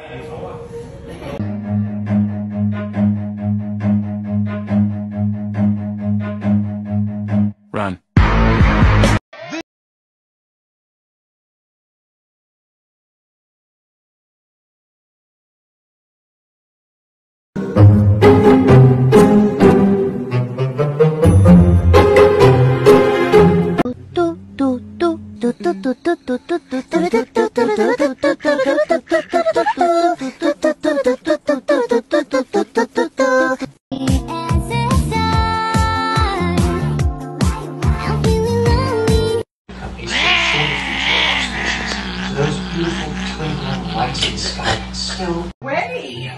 Run. Those beautiful twinkling lights in the sky still Way!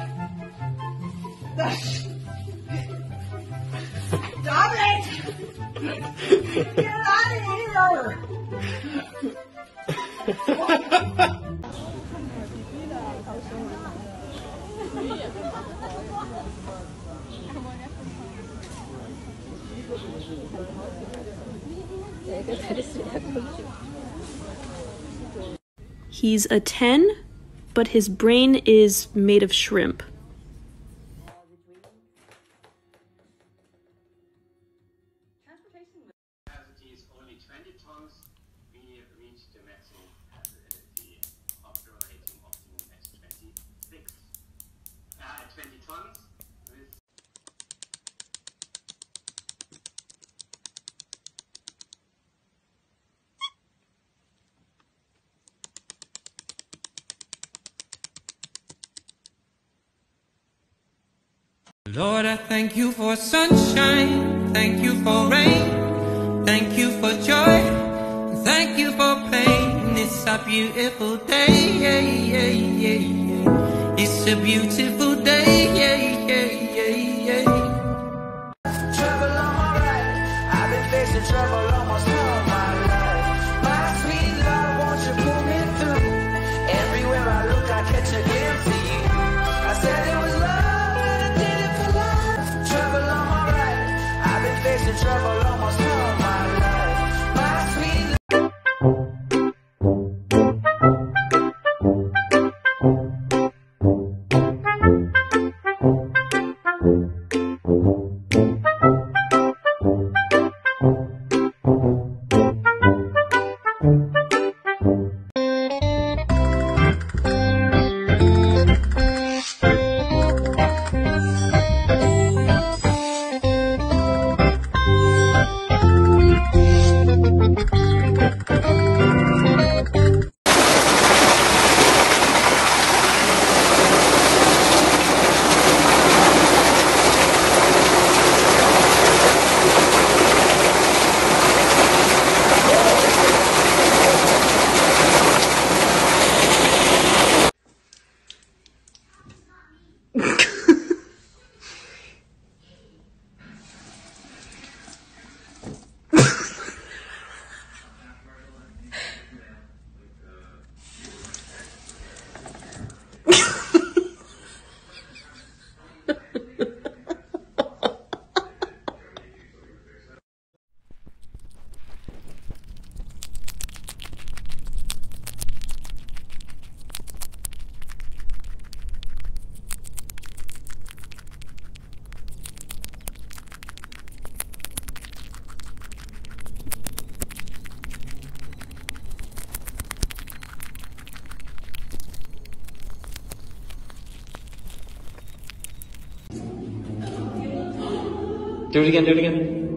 Stop it! Get out of here! He's a 10, but his brain is made of shrimp. Capacity is only 20 tons. We reached the maximum capacity operating optimum at 26. At 20 tons. Lord, I thank you for sunshine, thank you for rain, thank you for joy, thank you for pain. It's a beautiful day, it's a beautiful day. Trouble on my right, I've been facing trouble almost all my life. My sweet love, won't you pull me through? Everywhere I look, I catch a glimpse of you. I said it was love. Facing trouble almost all my life. My sweet Do it again, do it again.